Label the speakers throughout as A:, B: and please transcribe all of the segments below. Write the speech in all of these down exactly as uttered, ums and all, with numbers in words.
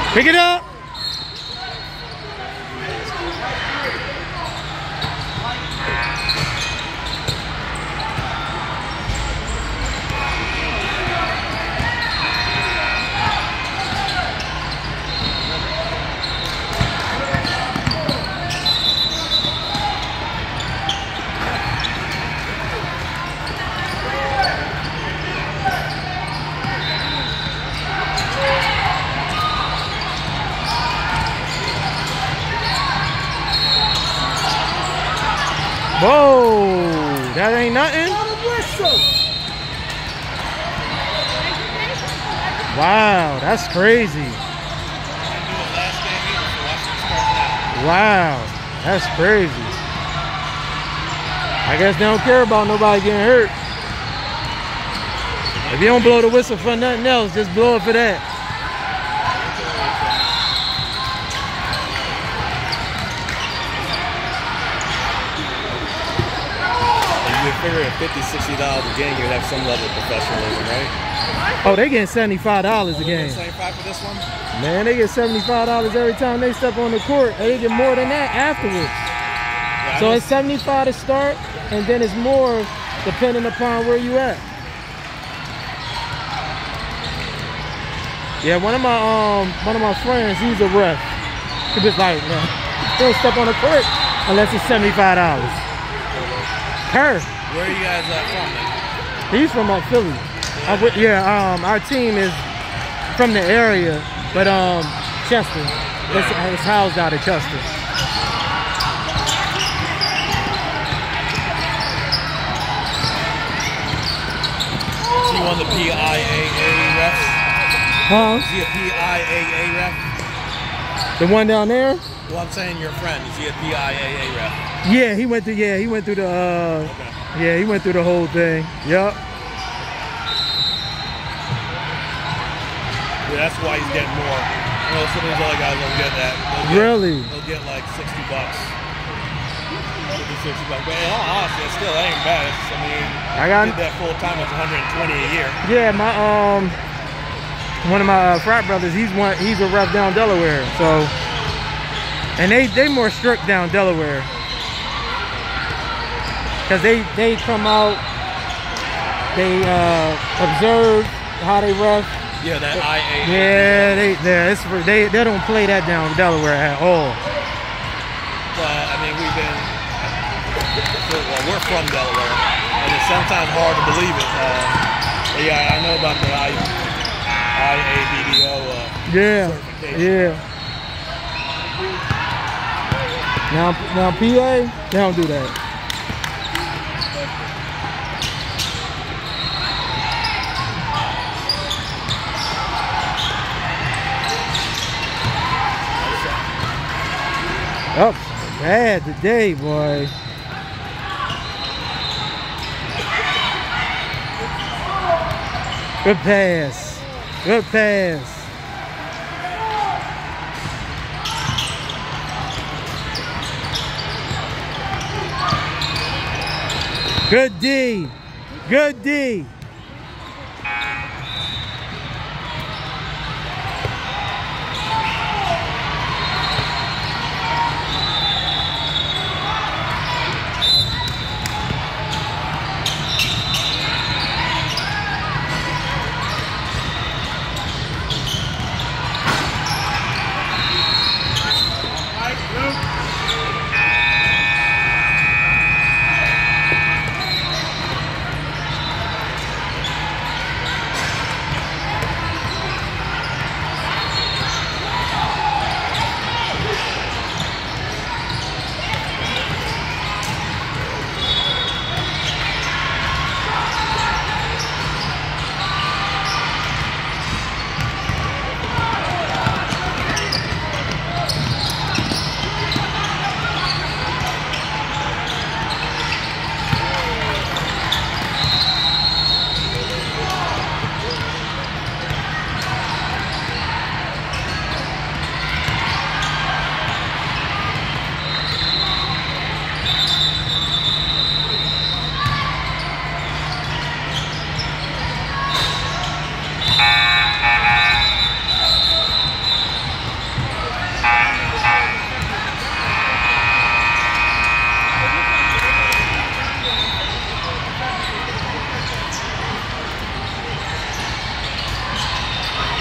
A: Pick it up. Whoa, that ain't nothing. Wow, that's crazy. Wow, that's crazy. I guess they don't care about nobody getting hurt. If you don't blow the whistle for nothing else, just blow it for that.
B: You figure at fifty, sixty dollars a game, you'd have some level of professionalism, right?
A: Oh, they getting seventy-five dollars a game.
B: seventy-five for this one?
A: Man, they get seventy-five dollars every time they step on the court. And they get more than that afterwards.
B: Yeah,
A: so it's seventy-five to start, and then it's more depending upon where you at. Yeah, one of my um one of my friends, he's a ref. He was like, man, don't step on the court unless it's seventy-five dollars. Her.
B: Where are you guys uh, from then?
A: He's from uh, Philly. I w yeah, um, our team is from the area, but um, Chester. It's, it's housed out of Chester.
B: Is he one of the P I A A refs?
A: Huh?
B: Is he a P I A A ref?
A: The one down there?
B: Well, I'm saying your friend. Is he a P I A A ref?
A: Yeah, he went through. Yeah, he went through the. Uh,
B: Okay.
A: Yeah, he went through the whole thing. Yup.
B: Yeah, that's why he's getting more. You know, some of these other guys don't get that. They'll get,
A: Really?
B: They'll get like sixty bucks. fifty, sixty bucks. But in all honesty, it still ain't bad. It's, I mean,
A: I got
B: did that full time. It's one hundred twenty a year.
A: Yeah, my um, one of my uh, frat brothers. He's one. He's a ref down Delaware. So, and they they more strict down Delaware. Cause they they come out, they uh, observe how they ref.
B: Yeah, that I A A.
A: Yeah, they they it's, they they don't play that down in Delaware at all.
B: But I mean, we've been well, we're from Delaware, and it's sometimes hard to believe it. Uh, but yeah, I know about the I A B D O uh,
A: Yeah,
B: certification.
A: yeah. Now now P A, they don't do that. Up bad today, boy. Good pass. Good pass. Good D. Good D.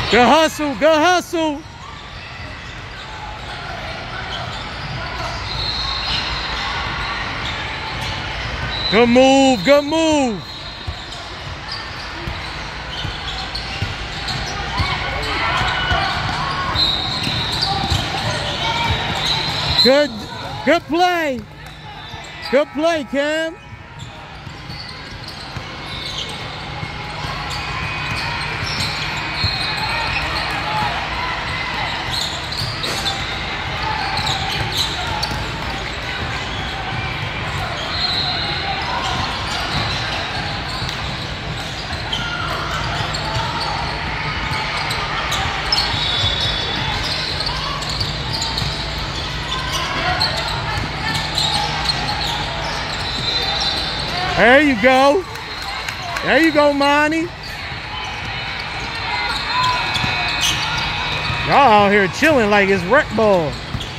A: Good hustle, good hustle. Good move, good move. Good, good play. Good play, Cam. There you go. There you go, Monty. Y'all out here chilling like it's rec ball.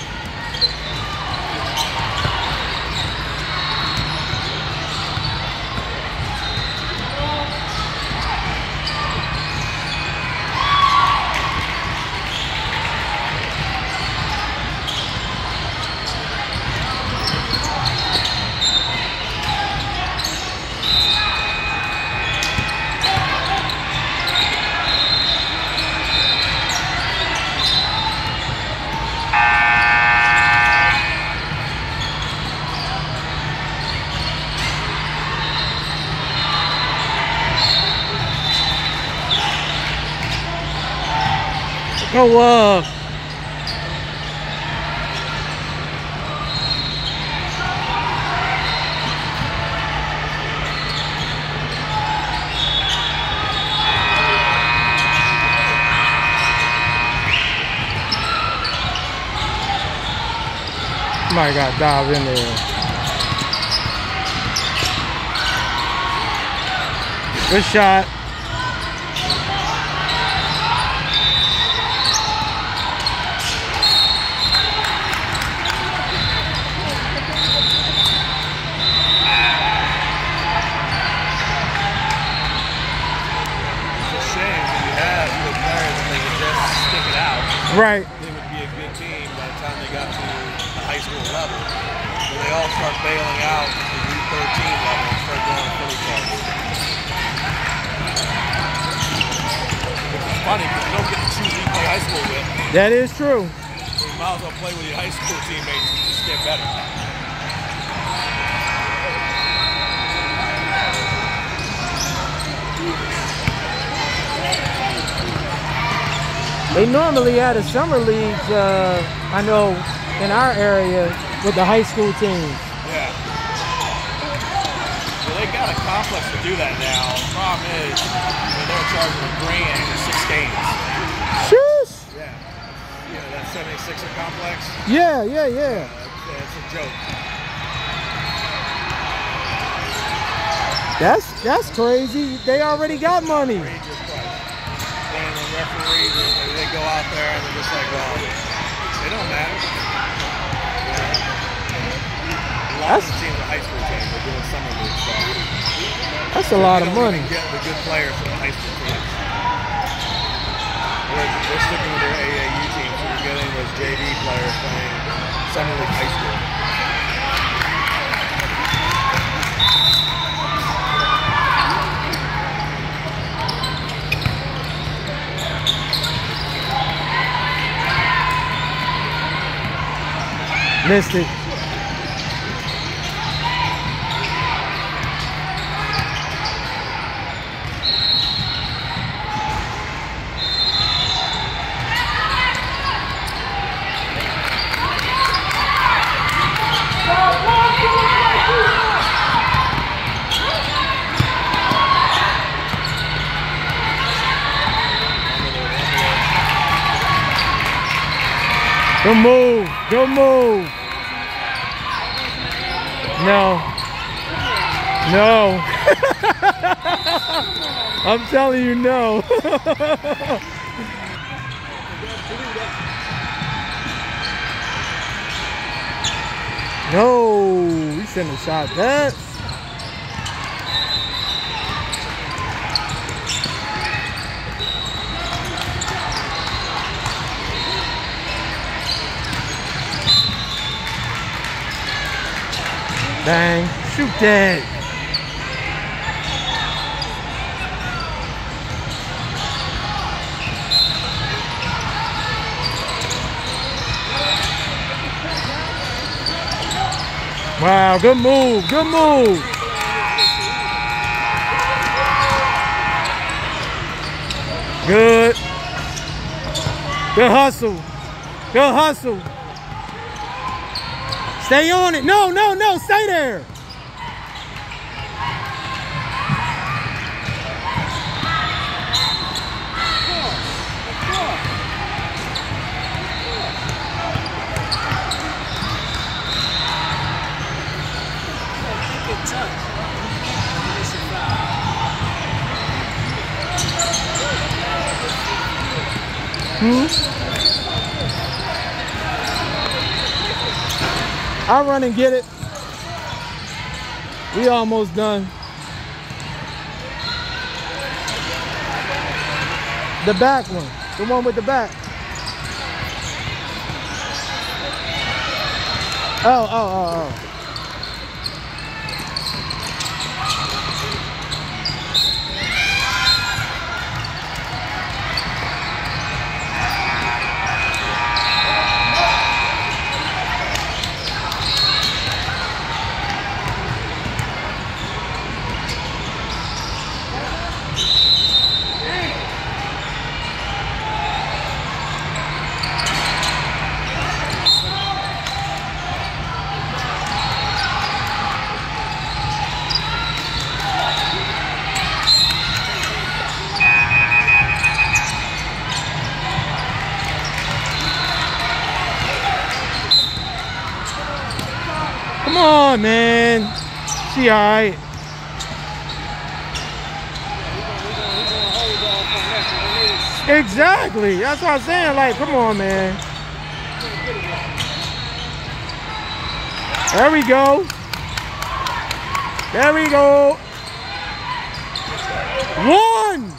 A: Go up. Somebody got to dive in there. Good shot. Right.
B: They would be a good team by the time they got to the high school level. So they all start bailing out at the U thirteen level and start going to Philly clubs. Which is funny because you don't get to choose who you play high school with.
A: That is true.
B: So you might as well play with your high school teammates and just get better.
A: They normally had a summer league, uh, I know, in our area with the high school teams.
B: Yeah. Well, they got a complex to do that now. The problem is, I mean, they're charging a grand for six games.
A: Sheesh.
B: Yeah. You know, that seventy-sixer complex?
A: Yeah, yeah, yeah.
B: Uh, it's a joke.
A: That's, that's crazy. They already got money.
B: Outrageous price. And the referees, they, they go out there and they're just like, well, they don't matter. A lot
A: That's,
B: of the teams are high school teams. They're doing summer league stuff.
A: That's a lot of money.
B: They don't even get the good players from the high school teams. They're, they're sticking with their A A U teams. So you're getting those J V players playing summer league high school.
A: Missed it. Good move. Good move. No. No. I'm telling you no. No. We shouldn't have shot that. Bang. Shoot that. Wow, good move, good move. Good. Good hustle. Good hustle. Stay on it. No, no, no, stay there. Hmm? I'll run and get it. We almost done. The back one. The one with the back. Oh, oh, oh, oh. Come on, man. She all right. Exactly. That's what I'm saying. Like, come on, man. There we go. There we go. One.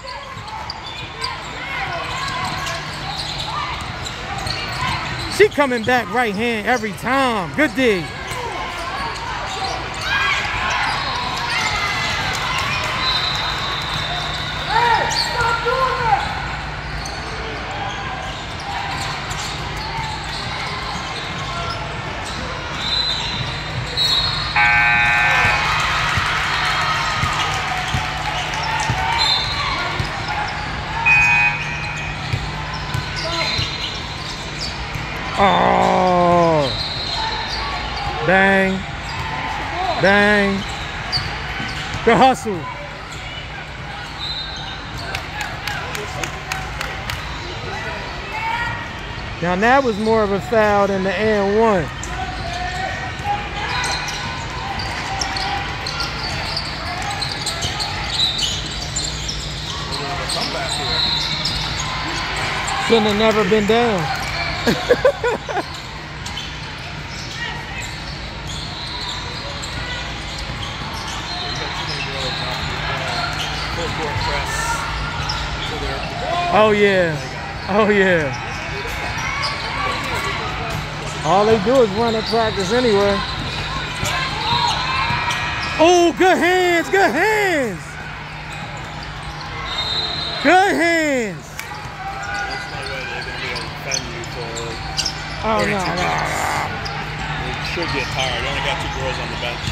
A: She coming back right hand every time. Good dig. Oh, bang, bang, the hustle. Now that was more of a foul than the and one. Shouldn't have never been down. Oh yeah, oh yeah. All they do is run at practice anyway. Oh, good hands, good hands. Good hands. Oh, no, no, no.
B: They should get tired. They only got two girls on the bench.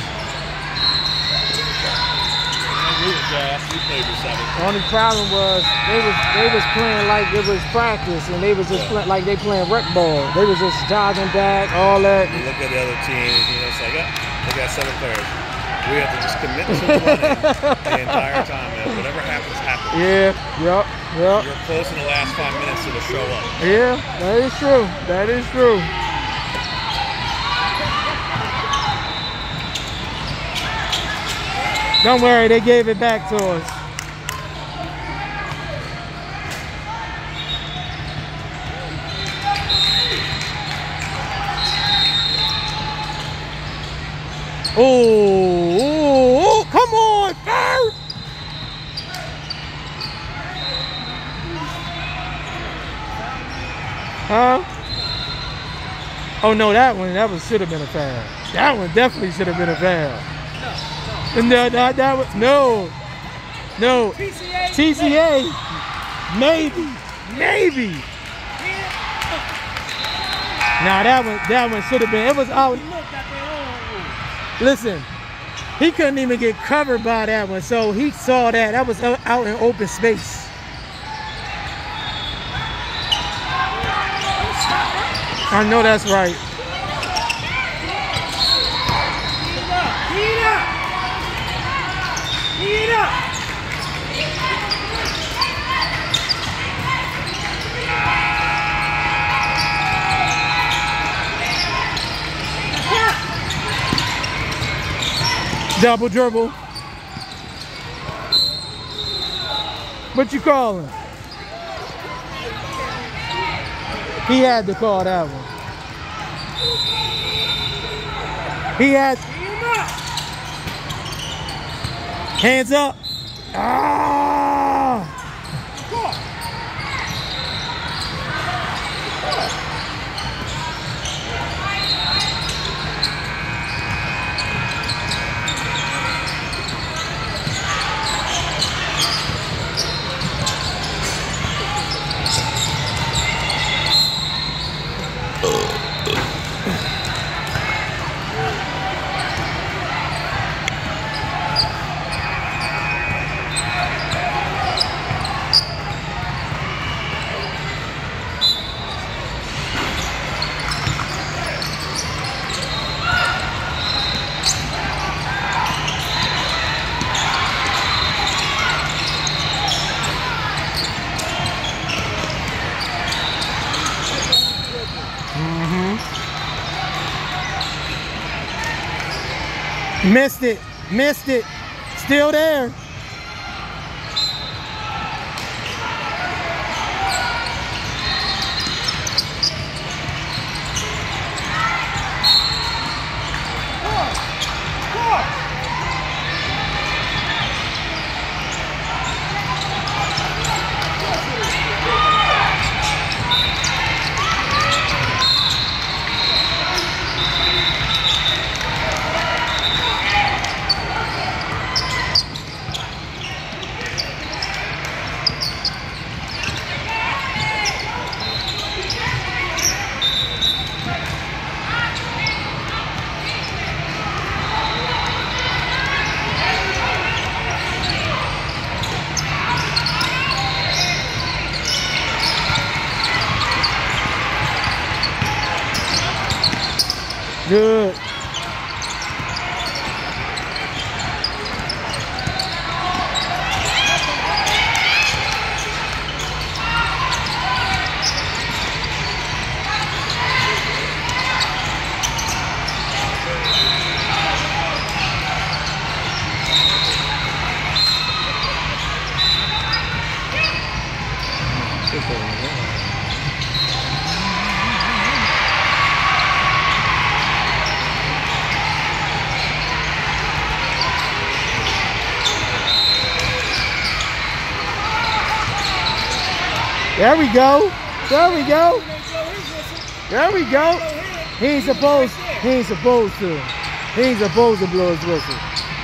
B: We were gassed. We played with seven.
A: The only problem was they was they was playing like it was practice, and they was just yeah. play, like they playing rec ball. They was just jogging back, all that.
B: You look at the other teams, you know, it's like, oh, they got seven players. We have to just commit to running the entire time, man. Whatever happens, happens.
A: Yeah, yep, yep.
B: You're close in the last five minutes to the show up.
A: Yeah, that is true. That is true. Don't worry, they gave it back to us. Oh, oh, oh, come on, Ferg! Huh? Oh no, that one, that one should have been a foul. That one definitely should have been a foul. No, no, that, that was, no, no.
C: T C A,
A: T C A, maybe, maybe. Nah, that one, that one should have been. It was out. Listen, he couldn't even get covered by that one, so he saw that. That was out in open space. I know that's right.
C: Heat up! Heat up!
A: Double dribble. What you calling? He had to call that one. He had hands up. Ah! Missed it, missed it, still there. Good. There we go. There we go. There we go. He ain't supposed. He ain't supposed to. He ain't supposed to blow his whistle.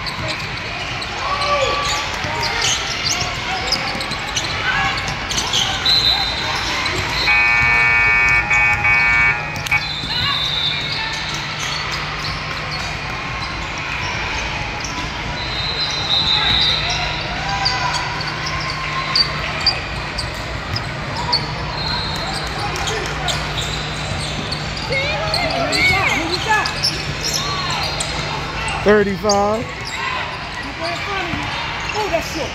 A: thirty-five.
C: Oh, that's short.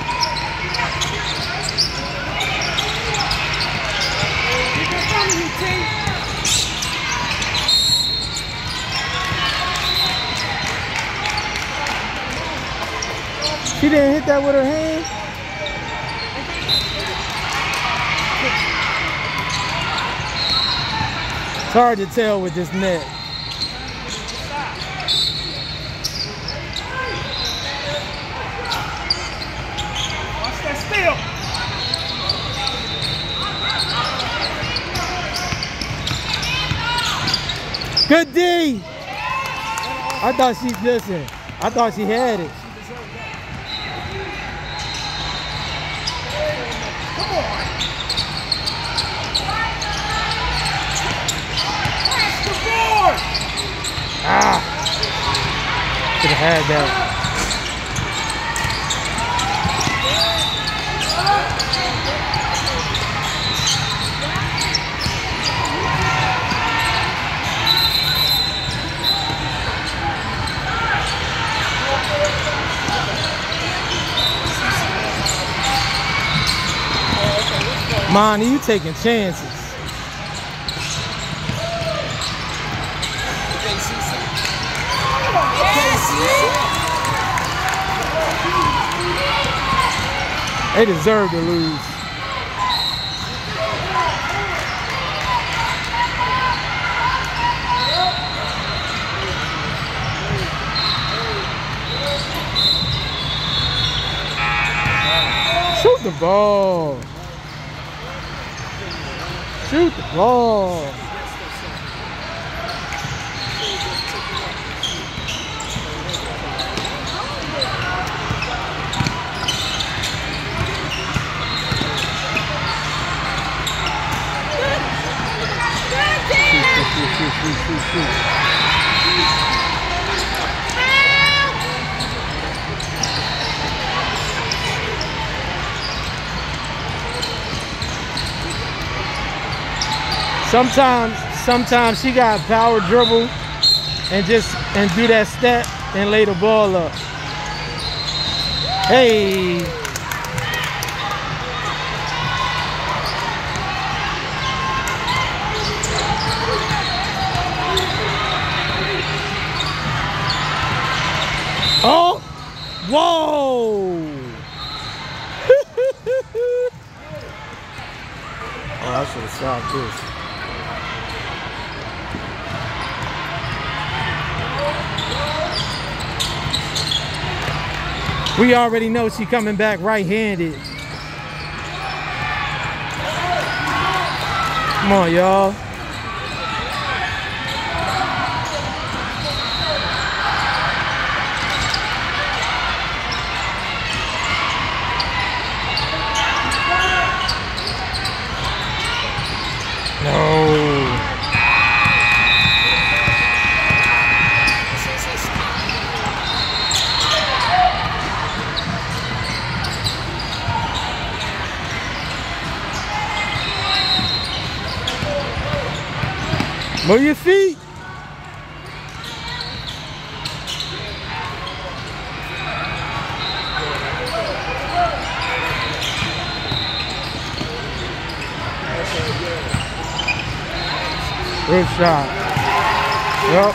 C: Keep in front of you, T.
A: She didn't hit that with her hand? It's hard to tell with this net. Good D. I thought she, listen, I thought she had it.
C: Come on. Pass the board.
A: Ah. Should have had that. Monty, you taking chances. They deserve to lose. Shoot the ball. Shoot the ball. Shoot, shoot, shoot, shoot, shoot. Sometimes, sometimes she got power dribble and just and do that step and lay the ball up. Hey. Oh, whoa. Oh, I should have stopped this. We already know she coming back right-handed. Come on, y'all. No. Move your feet. Good shot. Yep.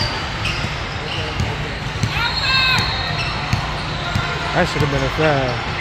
A: That should have been a foul.